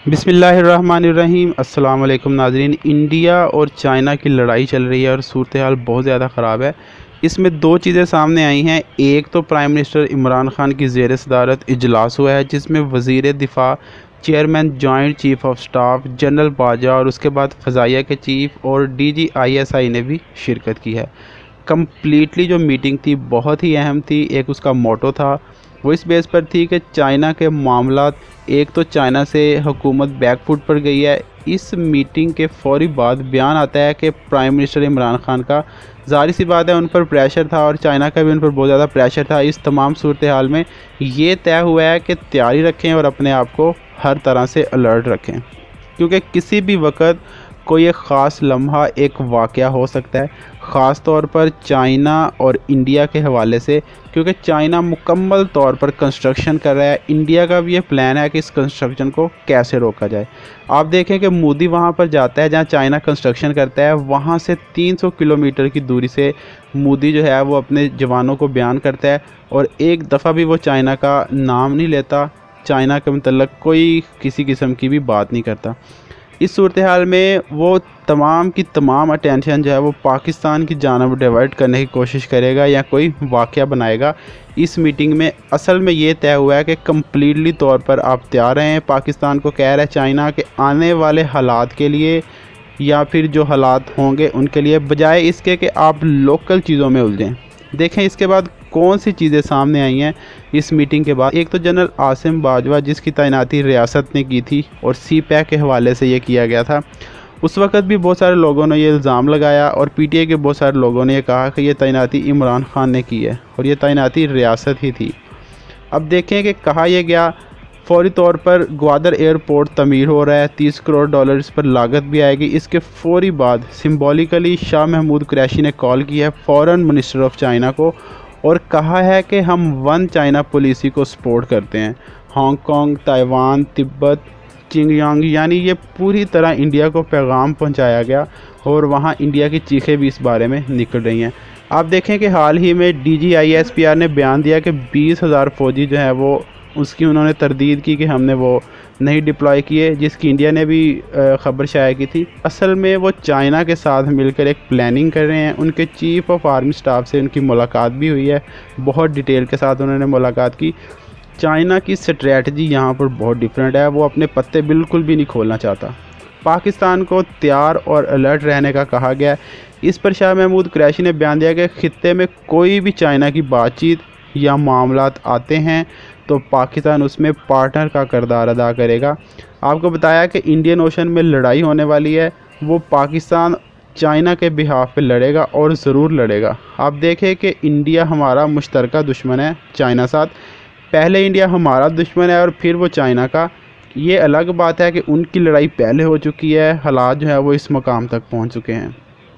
बिस्मिल्लाहिर्रहमानिर्रहीम। अस्सलाम वालेकुम नाज़रीन। इंडिया और चाइना की लड़ाई चल रही है और सूरत हाल बहुत ज़्यादा ख़राब है। इसमें दो चीज़ें सामने आई हैं। एक तो प्राइम मिनिस्टर इमरान खान की ज़ेर सदारत इजलास हुआ है जिसमें वज़ीर दिफा, chairman joint chief of staff general Bajwa और उसके बाद फ़ज़ाइया के चीफ़ और DGISI ने भी शिरकत की है। कम्प्लीटली जो मीटिंग थी बहुत ही अहम थी। एक उसका मोटो था, वो इस बेस पर थी कि चाइना के मामलात, एक तो चाइना से हुकूमत बैकफुट पर गई है। इस मीटिंग के फौरी बाद बयान आता है कि प्राइम मिनिस्टर इमरान खान का ज़ाहिर सी बात है उन पर प्रेशर था और चाइना का भी उन पर बहुत ज़्यादा प्रेशर था। इस तमाम सूरत हाल में ये तय हुआ है कि तैयारी रखें और अपने आप को हर तरह से अलर्ट रखें, क्योंकि किसी भी वक्त कोई एक ख़ास लम्हा, एक वाक़या हो सकता है, ख़ास तौर पर चाइना और इंडिया के हवाले से, क्योंकि चाइना मुकम्मल तौर पर कंस्ट्रक्शन कर रहा है। इंडिया का भी ये प्लान है कि इस कंस्ट्रक्शन को कैसे रोका जाए। आप देखें कि मोदी वहाँ पर जाता है जहाँ चाइना कंस्ट्रक्शन करता है, वहाँ से 300 किलोमीटर की दूरी से मोदी जो है वो अपने जवानों को बयान करता है और एक दफ़ा भी वो चाइना का नाम नहीं लेता, चाइना के मतलब कोई किसी किस्म की भी बात नहीं करता। इस सूरत हाल में वो तमाम की तमाम अटेंशन जो है वो पाकिस्तान की जानब डाइवर्ट करने की कोशिश करेगा या कोई वाक़या बनाएगा। इस मीटिंग में असल में ये तय हुआ है कि कम्प्लीटली तौर पर आप तैयार रहें। पाकिस्तान को कह रहा है चाइना के आने वाले हालात के लिए या फिर जो हालात होंगे उनके लिए, बजाय इसके कि आप लोकल चीज़ों में उलझें। देखें इसके बाद कौन सी चीज़ें सामने आई हैं इस मीटिंग के बाद। एक तो जनरल आसिम बाजवा जिसकी तैनाती रियासत ने की थी और CPAC के हवाले से ये किया गया था। उस वक़्त भी बहुत सारे लोगों ने ये इल्ज़ाम लगाया और PTI के बहुत सारे लोगों ने ये कहा कि ये तैनाती इमरान खान ने की है और ये तैनाती रियासत ही थी। अब देखें कि कहा यह गया, फौरी तौर पर ग्वादर एयरपोर्ट तमीर हो रहा है, $30 करोड़ इस पर लागत भी आएगी। इसके फौरी बाद सिम्बॉलिकली शाह महमूद कुरैशी ने कॉल की है फॉरेन मिनिस्टर ऑफ चाइना को और कहा है कि हम वन चाइना पॉलिसी को सपोर्ट करते हैं। हांगकांग, ताइवान, तिब्बत, चिंगयांग, यानी ये पूरी तरह इंडिया को पैगाम पहुंचाया गया और वहां इंडिया की चीखें भी इस बारे में निकल रही हैं। आप देखें कि हाल ही में DGISPR ने बयान दिया कि 20,000 फ़ौजी जो है वो उसकी उन्होंने तरदीद की कि हमने वो नहीं डिप्लॉय किए, जिसकी इंडिया ने भी ख़बर शाया की थी। असल में वो चाइना के साथ मिलकर एक प्लानिंग कर रहे हैं। उनके चीफ़ ऑफ आर्मी स्टाफ से उनकी मुलाकात भी हुई है, बहुत डिटेल के साथ उन्होंने मुलाकात की। चाइना की स्ट्रैटेजी यहाँ पर बहुत डिफरेंट है, वो अपने पत्ते बिल्कुल भी नहीं खोलना चाहता। पाकिस्तान को तैयार और अलर्ट रहने का कहा गया है। इस पर शाह महमूद कुरैशी ने बयान दिया कि ख़ित्ते में कोई भी चाइना की बातचीत या मामलात आते हैं तो पाकिस्तान उसमें पार्टनर का किरदार अदा करेगा। आपको बताया कि इंडियन ओशन में लड़ाई होने वाली है, वो पाकिस्तान चाइना के बिहाफ पे लड़ेगा और ज़रूर लड़ेगा। आप देखें कि इंडिया हमारा मुश्तरका दुश्मन है चाइना साथ। पहले इंडिया हमारा दुश्मन है और फिर वो चाइना का। ये अलग बात है कि उनकी लड़ाई पहले हो चुकी है, हालात जो है वो इस मकाम तक पहुँच चुके हैं।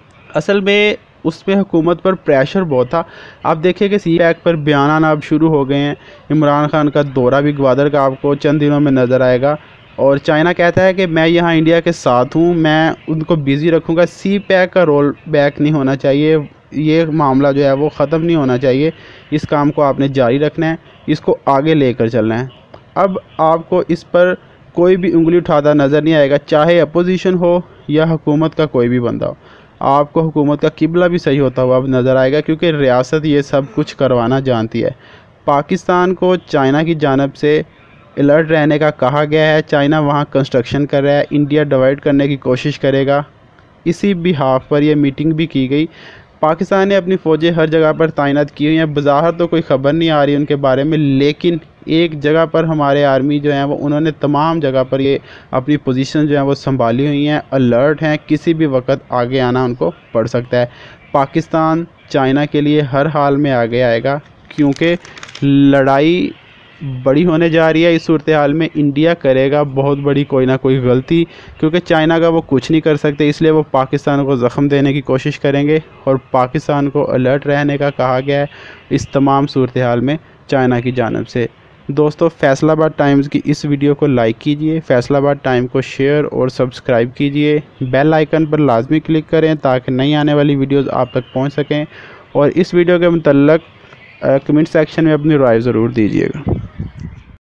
असल में उसमें हुकूमत पर प्रेशर बहुत था। आप देखिए कि CPAC पर बयान आना अब शुरू हो गए हैं। इमरान खान का दौरा भी ग्वादर का आपको चंद दिनों में नज़र आएगा और चाइना कहता है कि मैं यहाँ इंडिया के साथ हूँ, मैं उनको बिज़ी रखूँगा। CPAC का रोल बैक नहीं होना चाहिए, ये मामला जो है वो ख़त्म नहीं होना चाहिए। इस काम को आपने जारी रखना है, इसको आगे लेकर चलना है। अब आपको इस पर कोई भी उंगली उठाता नज़र नहीं आएगा, चाहे अपोजिशन हो या हुकूमत का कोई भी बंदा हो। आपको हुकूमत का किबला भी सही होता हुआ अब नज़र आएगा, क्योंकि रियासत ये सब कुछ करवाना जानती है। पाकिस्तान को चाइना की जानब से अलर्ट रहने का कहा गया है। चाइना वहाँ कंस्ट्रक्शन कर रहा है, इंडिया डिवाइड करने की कोशिश करेगा। इसी बिहाफ पर यह मीटिंग भी की गई। पाकिस्तान ने अपनी फ़ौजें हर जगह पर तैनात की हुई हैं। बज़ाहिर तो कोई ख़बर नहीं आ रही उनके बारे में, लेकिन एक जगह पर हमारे आर्मी जो है वो उन्होंने तमाम जगह पर ये अपनी पोजीशन जो है वो संभाली हुई हैं, अलर्ट हैं, किसी भी वक्त आगे आना उनको पड़ सकता है। पाकिस्तान चाइना के लिए हर हाल में आगे आएगा, क्योंकि लड़ाई बड़ी होने जा रही है। इस सूरत हाल में इंडिया करेगा बहुत बड़ी कोई ना कोई गलती, क्योंकि चाइना का वो कुछ नहीं कर सकते, इसलिए वो पाकिस्तान को ज़ख्म देने की कोशिश करेंगे और पाकिस्तान को अलर्ट रहने का कहा गया है इस तमाम सूरत हाल में चाइना की जानब से। दोस्तों, फैसलाबाद टाइम्स की इस वीडियो को लाइक कीजिए, फैसलाबाद टाइम को शेयर और सब्सक्राइब कीजिए, बेल आइकन पर लाजमी क्लिक करें ताकि नई आने वाली वीडियोज़ आप तक पहुँच सकें और इस वीडियो के मुतल्लिक़ कमेंट सेक्शन में अपनी राय ज़रूर दीजिएगा।